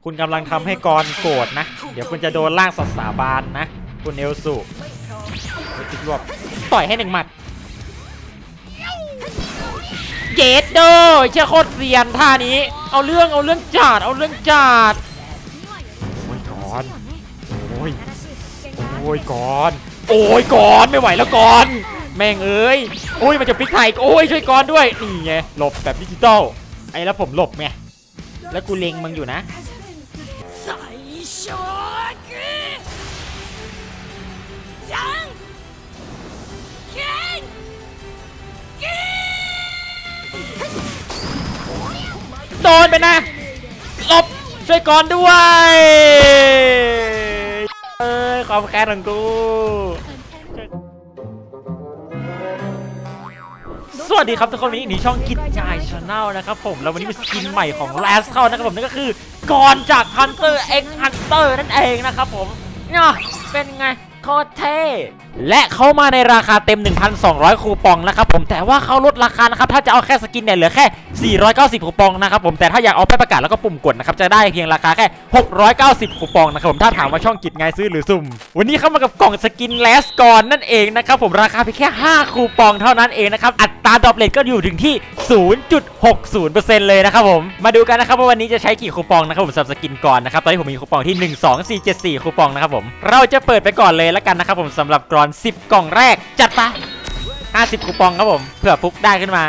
คุณกำลังทำให้กรโกรธนะเดี๋ยวคุณจะโดนล่างสัตว์สาบานนะคุณเอลสูติดรวบต่อยให้1 หมัดเจดโดเชี่ยโคตรเซียนท่านี้เอาเรื่องจัดโอ้ยก่อนโอ้ยก่อนไม่ไหวแล้วก่อนแม่งเอ้ยโอ้ยมันจะพลิกไทยโอ้ยช่วยก่อนด้วยนี่ไงหลบแบบดิจิตอลไอ้แล้วผมหลบไงแล้วกูเล็งมึงอยู่นะโดนไปนะหลบช่วยก่อนด้วยความแค้นของกูสวัสดีครับทุกคนวันนี้หนีช่องกิจจายชาแนลนะครับผมแล้ววันนี้มีสกินใหม่ของแลสเข้านะครับผมนั่นก็คือกรจาก Hunter x Hunter นั่นเองนะครับผมเนี่ยเป็นไงโคตรเท่และเข้ามาในราคาเต็ม 1,200 คูปองนะครับผมแต่ว่าเขาลดราคานะครับถ้าจะเอาแค่สกินเนี่ยเหลือแค่490คูปองนะครับผมแต่ถ้าอยากเอาไปประกาศแล้วก็ปุ่มกดนะครับจะได้เพียงราคาแค่690คูปองนะครับผมถ้าถามว่าช่องกิจไงซื้อหรือสุ่มวันนี้เข้ามากับกล่องสกินแลสกรนั่นเองนะครับผมราคาเพียงแค่5คูปองเท่านั้นเองนะครับอัตราดรอปเรทก็อยู่ถึงที่ 0.60% เลยนะครับผมมาดูกันนะครับว่าวันนี้จะใช้กี่คูปองนะครับผมสำหรับสกินกรนะครับตอนนี้ผมมีคูปองที่12474คูปองนะครับผมเราจะเปิดไปก่อนเลยแล้วกันนะครับผมสำหรับกรอน10 กล่องแรกจัดไป50คูปองครับผมเผื่อฟุกได้ขึ้นมา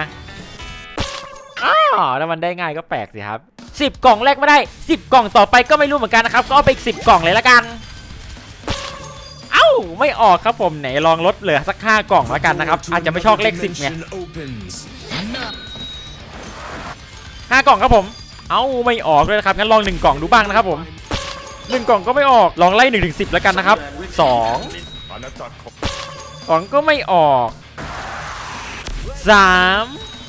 แล้วมันได้ง่ายก็แปลกสิครับ10 กล่องแรกไม่ได้10 กล่องต่อไปก็ไม่รู้เหมือนกันนะครับก็เอาไปอีก10 กล่องเลยละกันไม่ออกครับผมไหนลองลดเหลือสัก5 กล่องแล้วกันนะครับอาจจะไม่ชอบเลข10ไง5 กล่องครับผมไม่ออกเลยนะครับงั้นลอง1 กล่องดูบ้างนะครับผม1 กล่องก็ไม่ออกลองไล่1 ถึง 10แล้วกันนะครับ2ก็ไม่ออก3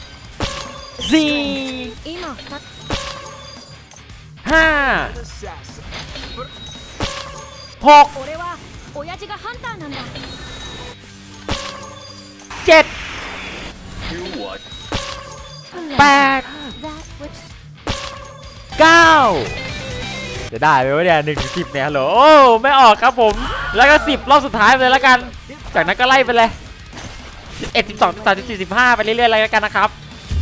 4 5 6 7 8 9จะได้ไหมวะเนี่ย1 ถึง 10เนี่ยฮัลโหลไม่ออกครับผมแล้วก็10รอบสุดท้ายเลยแล้วกันจากนั้นก็ไล่ไปเลย11 12 13 14 15ไปเรื่อยๆเลยแล้วกันนะครับ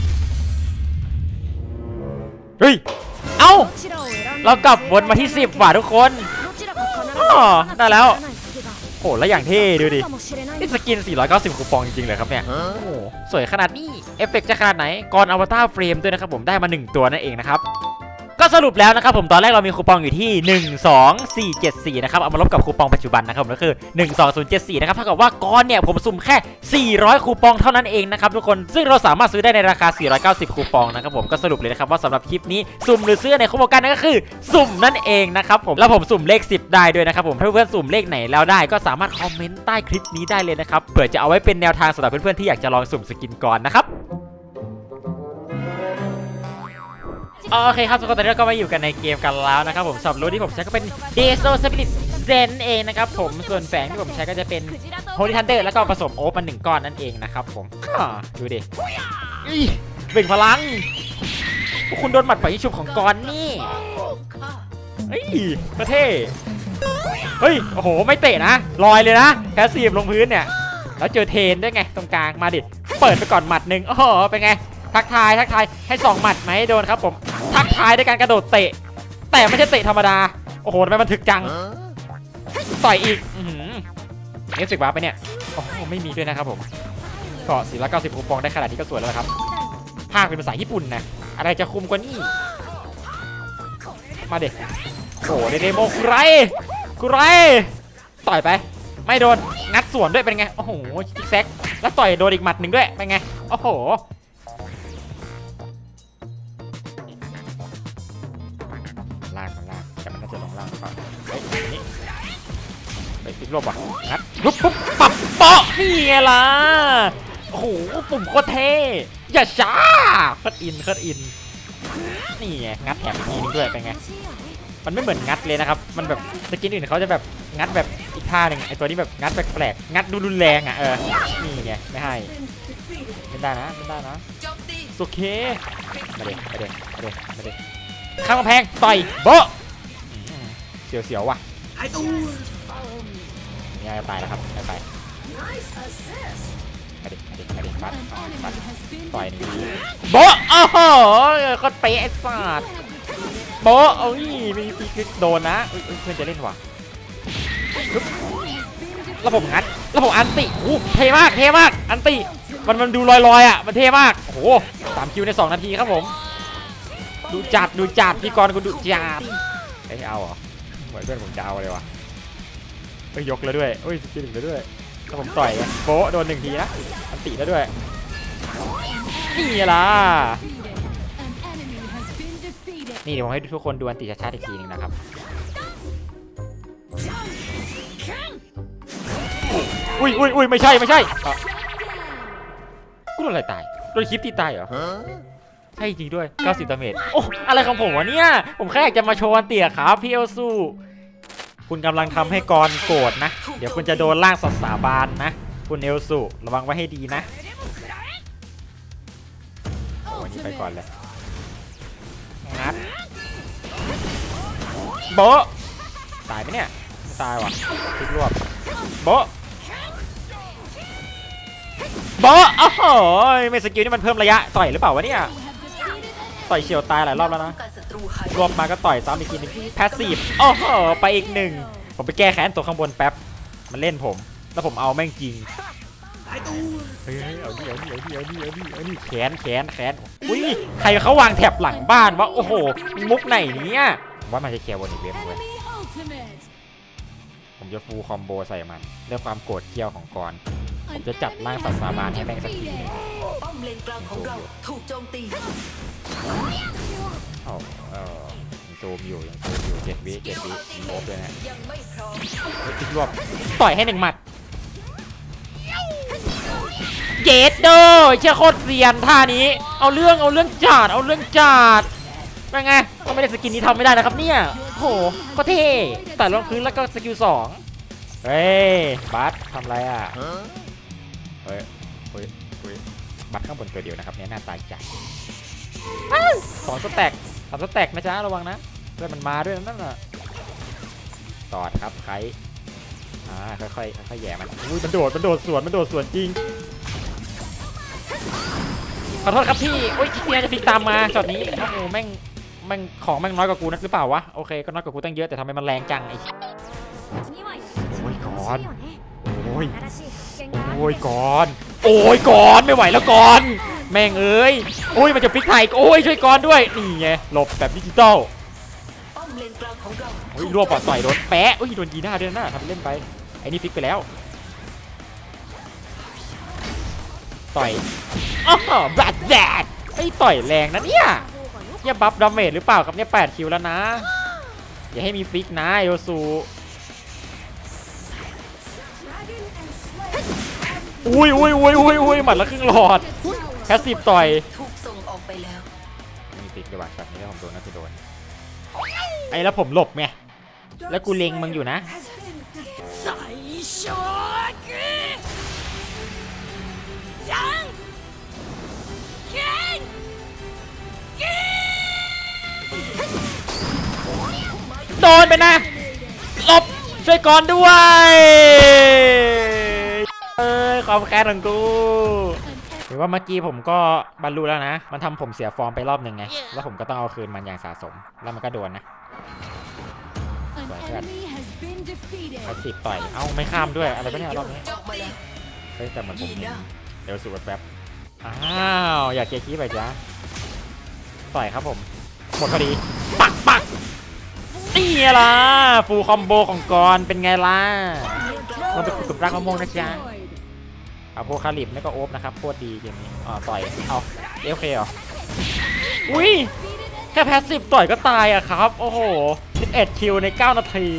เฮ้ยเรากลับวนมาที่10ว่ะทุกคนได้แล้วโหแล้วอย่างเท่ดูดินี่สกิน490คูปองจริงๆเลยครับเนี่ยโอ้สวยขนาดนี้เอฟเฟกต์จะขนาดไหนก่อนอวตารเฟรมด้วยนะครับผมได้มา1 ตัวนั่นเองนะครับก็สรุปแล้วนะครับผมตอนแรกเรามีคูปองอยู่ที่12474นะครับเอามาลบกับคูปองปัจจุบันนะครับก็คือ12074นะครับเท่ากับว่าก้อนเนี่ยผมสุ่มแค่400คูปองเท่านั้นเองนะครับทุกคนซึ่งเราสามารถซื้อได้ในราคา490คูปองนะครับผมก็สรุปเลยนะครับว่าสำหรับคลิปนี้สุ่มหรือซื้อในคูปองกันนั่นก็คือสุ่มนั่นเองนะครับผมแล้วผมสุ่มเลข10ได้ด้วยนะครับผมถ้าเพื่อนสุ่มเลขไหนแล้วได้ก็สามารถคอมเมนต์ใต้คลิปนี้ได้เลยนะครับเผื่อจะเอาไว้เป็นแนวทางสำหรับเพื่อนๆที่อยากจะลองสุ่มสกินก่อนนะครับโอเคครับทุกคนตอนนี้เราก็มาอยู่กันในเกมกันแล้วนะครับผมสำหรับรูทที่ผมใช้ก็เป็น Deso Spirit Zen เองนะครับผมส่วนแฝงที่ผมใช้ก็จะเป็น Holy Thunder แล้วก็ผสมโอ๊คมา1 ก้อนนั่นเองนะครับผมดูดิเบ่งพลังพวกคุณโดนหมัดปล่อยยิงฉุบของกอนนี่ประเทศเฮ้ยโอ้โหไม่เตะนะลอยเลยนะแค่สีบลงพื้นเนี่ยแล้วเจอเทนได้ไงตรงกลางมาดิเปิดไปก่อนหมัด1โอ้โหเป็นไงทักทายให้2 หมัดไหมโดนครับผมทักทายด้วยการกระโดดเตะแต่ไม่ใช่เตะธรรมดาโอ้โหทำไมมันถึกจังต่อยอีกนี่รู้สึกว่าไปเนี่ยโอ้โหไม่มีด้วยนะครับผมก็490คูปองได้ขนาดนี้ก็สวยแล้วครับภาคเป็นภาษาญี่ปุ่นนะอะไรจะคุมกว่านี้มาเด็กโอ้โหเดโมคุไรต่อยไปไม่โดนงัดสวนด้วยเป็นไงโอ้โหจิกแซกแล้วต่อยโดนอีกหมัด1ด้วยเป็นไงโอ้โหล่างแต่มันน่าจะลงล่างก่อนนี่ไปติดลบอ่ะงัดปุ๊บปับเปาะนี่ไงล่ะโอ้โหปุ่มโคตรเท่อย่าช้าเคิร์ดอินนี่ไงงัดแถมอีกทีนึงด้วยเป็นไงมันไม่เหมือนงัดเลยนะครับมันแบบสกินอื่นเขาจะแบบงัดแบบอีกท่าหนึ่งไอตัวนี้แบบงัดแปลกๆงัดดูรุนแรงอ่ะนี่ไงไม่ให้ไม่ได้นะโอเคมาเด็ข้างกำแพงต่อยโบเสียวว่ะนี่ตายแล้วครับไปบัดต่อยนี่โบโอ้โหก็เป๊ะไอ้สัตว์โบเอ้ยมีพีกโดนนะเพื่อนจะเล่นว่ะระบบงัดระบบอันติเท่มากอันติมันดูลอยอ่ะมันเท่มากโอ้โห3 คิวใน2 นาทีครับผมดูจัดพี่กรณ์กูดูจัดไอ้เอาเหรอเหมือนเพื่อนผมจะเอาเลยวะยกแล้วด้วยสกิล1แล้วด้วยถ้าผมต่อยโป๊ะโดน1 ทีนะอันติแล้วด้วยนี่ล่ะนี่เดี๋ยวผมให้ทุกคนดูอันติชัดๆอีกทีนึงนะครับอุ้ยไม่ใช่กูโดนอะไรตายโดนคลิปตีตายเหรอใช่จริงด้วย90 ดาเมจโอ้อะไรของผมวะเนี่ยผมแค่อยากจะมาโชว์อันติครับพี่เอลซูคุณกำลังทำให้กรโกรธนะเดี๋ยวคุณจะโดนล่างสัตว์สาบานนะคุณเอลซูระวังไว้ให้ดีนะวันนี้ไปก่อนเลยงัดโบะตายไหมเนี่ยไม่ตายว่ะพลิกรวบโบะโอ้โหไม่สกิลนี่มันเพิ่มระยะต่อยหรือเปล่าวะเนี่ยต่อยเฉียวตายหลายรอบแล้วนะรวบมาก็ต่อยซ้ำอีกทีนึงแพสซีฟโอ้โหไปอีก1ผมไปแก้แค้นตัวข้างบนแป๊บมันเล่นผมแล้วผมเอาแม่งจริงเฮ้ยเอาดิแขนอุ้ยใครเขาวางแถบหลังบ้านวะโอ้โหมุกไหนเนี่ยว่ามันจะเคลียร์วนอีกเว็บเว้ยผมจะฟูลคอมโบใส่มันด้วยความโกรธเคี้ยวของกรผมจะจัดร่างสัตว์สาบานให้แม่งสักทีป้อมเลนกลางของเราถูกโจมตียังซูมอยู่7 วิโอบเลยนะติดรวบต่อยให้1 หมัดเย็ดโดเชี่ยโคตรเซียนท่านี้เอาเรื่องจัดเป็นไงก็ไม่ได้สกินนี้ทำไม่ได้นะครับเนี่ยโหก็เท่แต่ลงพื้นแล้วก็สกิล2เฮ้ยบัสทำไรอ่ะเฮ้ยบัสข้างบนตัวเดียวนะครับเนี่ยหน้าตาจัด2 สแต็ก3 สแต็กนะจ๊ะระวังนะเพื่อนมันมาด้วยนั่นน่ะตอดครับใครค่อยแย่มันอุ้ยมันโดดสวนจริงขอโทษครับพี่โอ้ยพี่จะพลิกตามมาช็อตนี้โอ้โหแม่งของแม่งน้อยกว่ากูนักหรือเปล่าวะโอเคก็น้อยกว่ากูตั้งเยอะแต่ทำไมมันแรงจังไอ้โอ้ยก่อนโอ้ยก่อนไม่ไหวแล้วก่อนแม่งเอ้ยโอ้ยมันจะพลิกไทยโอ้ยช่วยก่อนด้วยนี่ไงหลบแบบดิจิตอลโอ้ยรวบปอดต่อยโดนแปะโอ้ยโดนยีหน้าด้วยนะทำเล่นไปไอ้นี่พลิกไปแล้วต่อยอ๋อบัดแดดไอ้ต่อยแรงนะเนี่ยบัฟดาเมจหรือเปล่าครับเนี่ย8 คิวแล้วนะอย่าให้มีฟิกนะเอลซูอุ้ยหมัดละครึ่งหลอดแค่10 ต่อยมีฟิกดีกว่าช็อตนี้ถ้าผมโดนน่าจะโดนไอ้แล้วผมหลบไงแล้วกูเล็งมึงอยู่นะโดนไปนะหลบช่วยก่อนด้วยความแค้นของกูหรือว่าเมื่อกี้ผมก็บรรลุแล้วนะมันทำผมเสียฟอร์มไปรอบหนึ่งไงแล้วผมก็ต้องเอาคืนมันอย่างสะสมแล้วมันก็โดนนะสวยเพื่อน10 ต่อยเอ้าไม่ข้ามด้วยอะไรก็เนี่ยรอบนี้เฮ้ยแต่เหมือนผมเดี๋ยวสูบแป๊บอ้าวอยากเคลียร์คีไปจ้ะต่อยครับผมหมดพอดีปักนี่ล่ะฟูลคอมโบของกรเป็นไงล่ะเราไปขุดรักมะม่วงนะจ๊ะเอาโพคาลิปนี่ก็โอบนะครับโคตรดีเกมนี้ต่อยเอาโอเคเหรออุ้ยแค่แพสซีฟต่อยก็ตายอะครับโอ้โห11 คิวใน9 นาที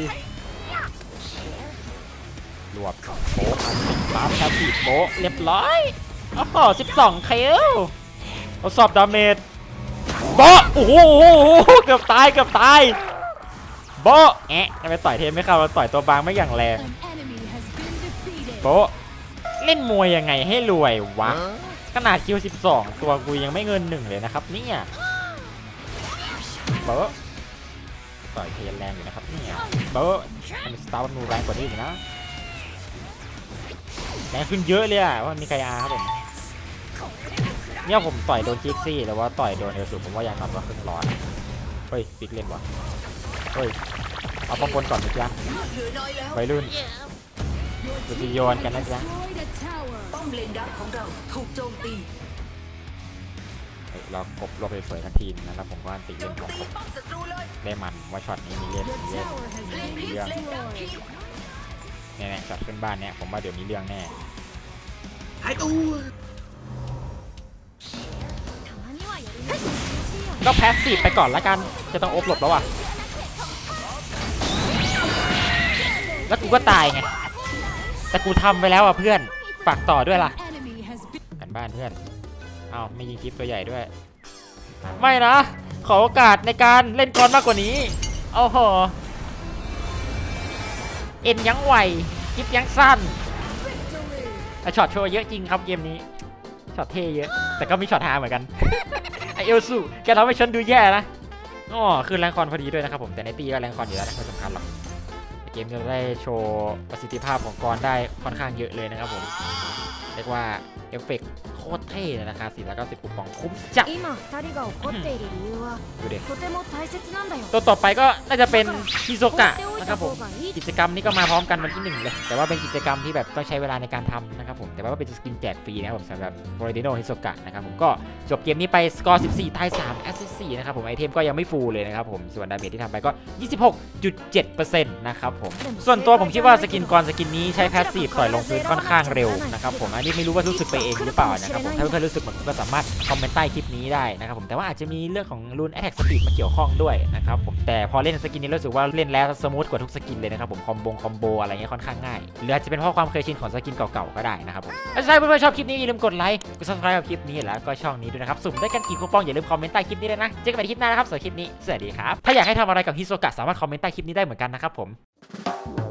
รวบโป๊ะอันติดแพสซีฟโป๊ะเรียบร้อยโอ้โห12 คิวทดสอบดาเมจโป๊ะโอ้โหเกือบตายโบะทำไมต่อยเทมไม่เข้าเราต่อยตัวบางไม่อย่างแรงโบะเล่นมวยยังไงให้รวยวะขนาดคิว12ตัวกูยังไม่เงิน1เลยนะครับเนี่ยโบะต่อยเทนแรงอยู่นะครับเนี่ยเบอร์มันสตาร์มันแรงกว่านี้อีกนะแรงขึ้นเยอะเลยว่ามีใครอาครับผมเนี่ยผมต่อยโดนคิกซี่หรือว่าต่อยโดนเอลสูผมว่ายังนอนว่าครึ่งร้อนเฮ้ยปิกเล่นวะเฮ้ยเอาป้องกันก่อนนะจ๊ะวัยรุ่นจะโยนกันนะจ๊ะป้อมเลนดักของเราถูกโจมตีเรากบเราไปสวยทันทีนะครับผมว่าติเล่นของผมได้มันว่าช็อตนี้มีเล่นเรื่องเนี่ยช็อตขึ้นบ้านเนี่ยผมว่าเดี๋ยวมีเรื่องแน่หายตัวก็แพสซีฟไปก่อนละกันจะต้องอบหลบแล้วอ่ะแล้วกูก็ตายไงแต่กูทำไปแล้วอ่ะเพื่อนฝากต่อด้วยล่ะกันบ้านเพื่อนอ้าวไม่ยิงคลิปตัวใหญ่ด้วยไม่นะขอโอกาสในการเล่นกรมากกว่านี้โอ้โหเอ็นยังไวคลิปยังสั้นช็อตโชว์เยอะจริงครับเกมนี้ช็อตเท่เยอะแต่ก็มีช็อตฮาเหมือนกันไอเอลซูแกทำให้ฉันดูแย่นะอ๋อคือแรงคอนพอดีด้วยนะครับผมแต่ในตีก็แรงคอนอยู่แล้วนะไม่สำคัญหรอกเกมจะได้โชว์ประสิทธิภาพของกรได้ค่อนข้างเยอะเลยนะครับผมเรียกว่าเอฟเฟกต์โคตรเท่เลยราคา490คูปองคุ้มจัดดูดิตัวต่อไปก็น่าจะเป็นฮิโซกะนะครับผมกิจกรรมนี้ก็มาพร้อมกันวันที่1เลยแต่ว่าเป็นกิจกรรมที่แบบต้องใช้เวลาในการทำนะครับผมแต่ว่าเป็นสกินแจกฟรีนะครับผมสำหรับโมเรดิโนฮิโซกะนะครับผมก็จบเกมนี้ไปสกอร์14ตาย3แอสซิสต์4นะครับผมไอเทมก็ยังไม่ฟูลเลยนะครับผมส่วนดาเมจที่ทำไปก็ 26.7% นะครับผมส่วนตัวผมคิดว่าสกินกรสกินนี้ใช้แพสซีฟต่อยลงพื้นค่อนข้างเร็วนะครับผมอันนี้ไม่รู้ว่ารู้สึกไปเองหรือเปล่านะครับผมถ้าเพื่อนๆรู้สึกเหมือนก็สามารถคอมเมนต์ใต้คลิปนี้ได้นะครับผมแต่ว่าอาจจะมีเรื่องของรูนแอทแทคสปีดมาเกี่ยวข้องด้วยนะครับผมแต่พอเล่นสกินนี้รู้สึกว่าเล่นแล้วสมูทกว่าทุกสกินเลยนะครับผมคอมโบอะไรเงี้ยค่อนข้างง่ายหรืออาจจะเป็นเพราะความเคยชินของสกินเก่าๆก็ได้นะครับผมถ้าใครเพื่อนๆชอบคลิปนี้อย่าลืมกดไลค์กด subscribe กับคลิปนี้แล้วก็ช่องนี้ด้วยนะครับสุ่มได้กันกี่คูปองอย่าลืมคอมเมนต์ใต้คลิปนี้ด้วยนะเจอกันใหม่คลิปหน้านะครับสำหรับคลิปนี้สวัสดีครับถ้าอยากให้ทำอะไรกับฮิโซกะสามารถคอมเมนต์ใต้คลิปนี้ได้เหมือนกันนะครับผม